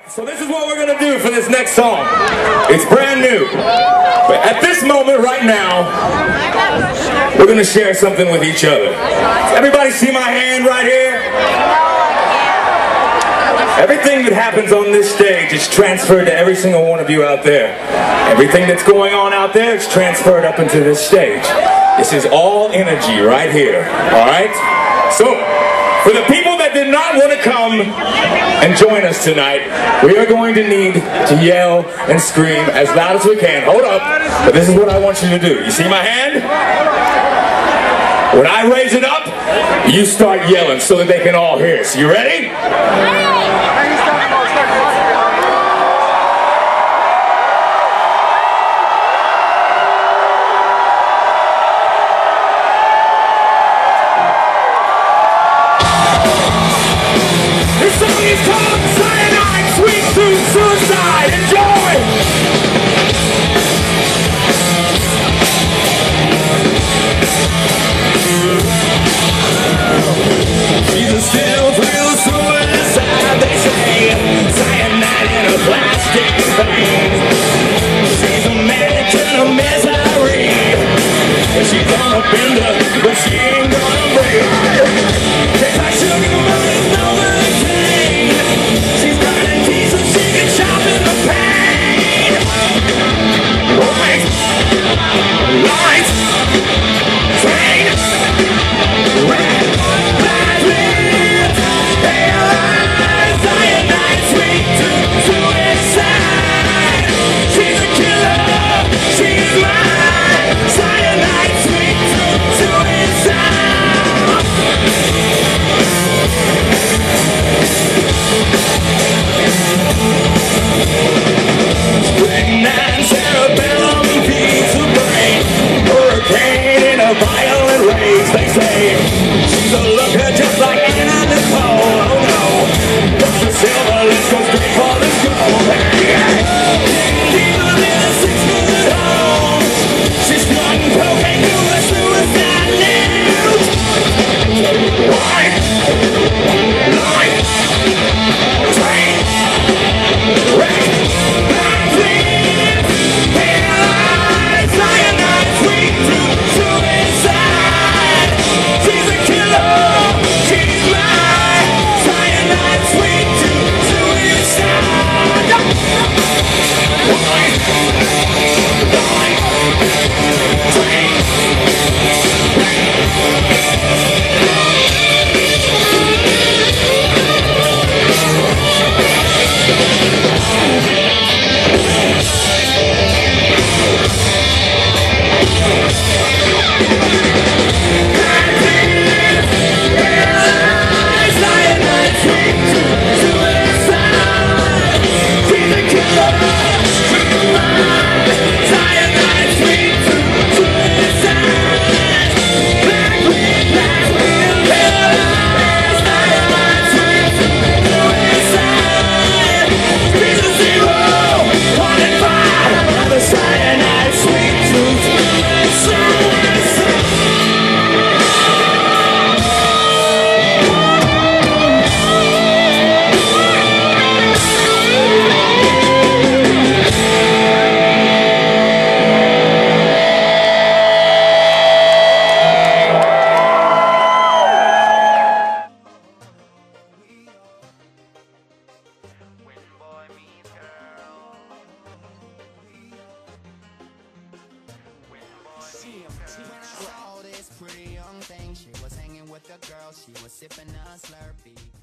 So this is what we're gonna do for this next song. It's brand new. But at this moment right now, we're gonna share something with each other. Everybody see my hand right here? Everything that happens on this stage is transferred to every single one of you out there. Everything that's going on out there is transferred up into this stage. This is all energy right here, alright? So, for the people that did not want to come and join us tonight, we are going to need to yell and scream as loud as we can. Hold up, but this is what I want you to do. You see my hand? When I raise it up, you start yelling so that they can all hear us. You ready? This song is called Cyanide, Sweet Tooth Suicide. Enjoy! She's a still thrill suicide, they say. Cyanide in a plastic vein. She's a mannequin of misery. And she's gonna bend her, but she ain't gonna break. Tastes like sugar, but it's no hurricane. She's burning pieces, she can chop in the pain. Light, light, train, red, black, red, paralyzed, cyanide, sweet tooth suicide. She's a killer, she's mine. Cyanide, sweet tooth suicide. Strychnine, cerebellum, piece of brain. Hurricane in a violent rage, they say. She's a looker just like Anna Nicole. Oh no, Dr. Silver, let's go straight for the gold. Deeper than a 6-foot hole. She's snorting cocaine to a suicide news. Light, light, train, wreck, black, red, paralyzed, cyanide, sweet tooth suicide. She's a killer, she's mine. Cyanide, sweet tooth suicide. Light, light, train, cyanide, sweet tooth suicide. She's a killer, she's mine. Cyanide, sweet tooth suicide. Black, red, paralyzed, cyanide, sweet tooth suicide. She's a 0, 1 and 5. The cyanide, sweet tooth suicide. When I saw this pretty young thing, she was hanging with a girl, she was sipping a Slurpee.